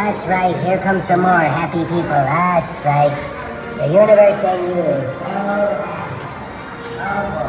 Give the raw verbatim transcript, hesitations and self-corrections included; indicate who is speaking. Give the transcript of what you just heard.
Speaker 1: That's right, here comes some more happy people. That's right. The universe and you. So happy. Oh boy.